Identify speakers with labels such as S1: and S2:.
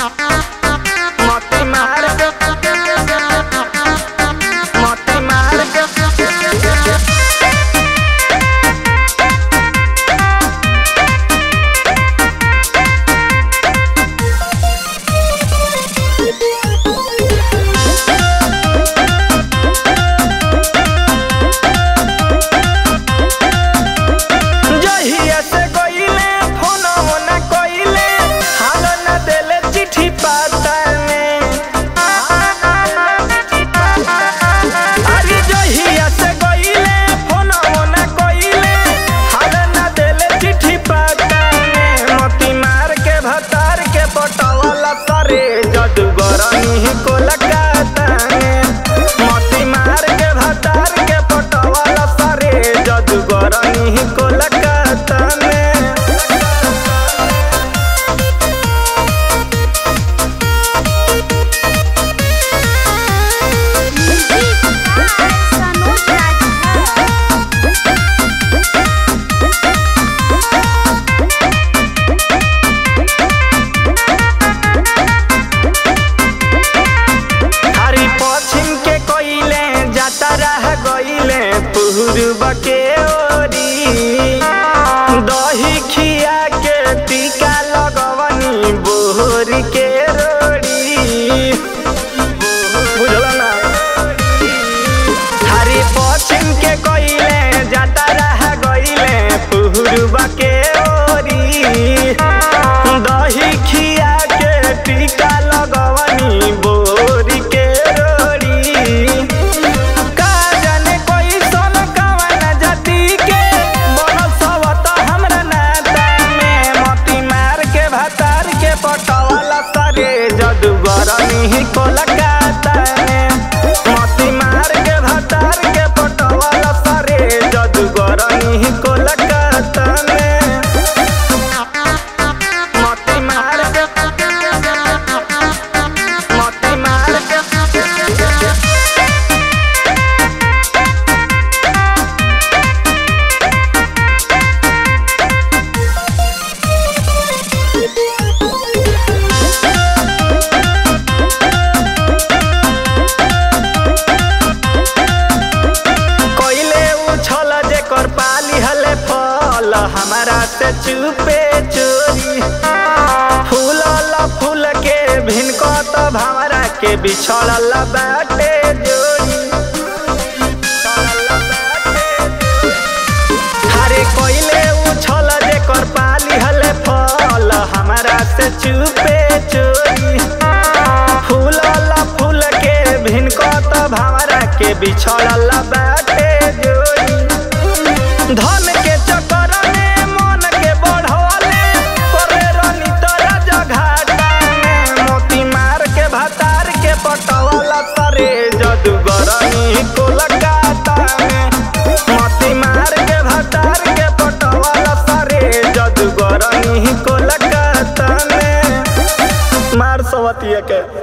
S1: के ओरी दही खिया के टीका लगवनी बोर के रोड़ी बुझल ना हरी पश्चिम के कोइले जाता रह गइले पूर्व के ओरी दही खिया के टीका लगवनी बोर के रोड़ी का जाने कोई सोन कवन जाति के बनल सवत हमरा नाता में मोती मार के भातार के पटवाला सारे जादूगरनी कोलकाता में मोती मार के भातार के पटवाला सारे जादूगरनी कोलकाता में मोती मार के पाली हले फल हमारा से चुपे चोरी फूल के भिनको तो भंवरा के बिछड़ल बाटे जोड़ी हरे कोइले उछल जेकर पाली हले फल हमारा से चुपे चोरी फूल के भिनको तो भंवरा के बिछड़ल बाटे जोड़ी धन के चक्कर में मन के बढ़वले करे रनी तोरा जघाटा में मोती मार के भातार के पटवाला सारे जादूगरनी कोलकाता में मोती मार के भातार के पटवाला सारे जादूगरनी कोलकाता में मार सवतिया के।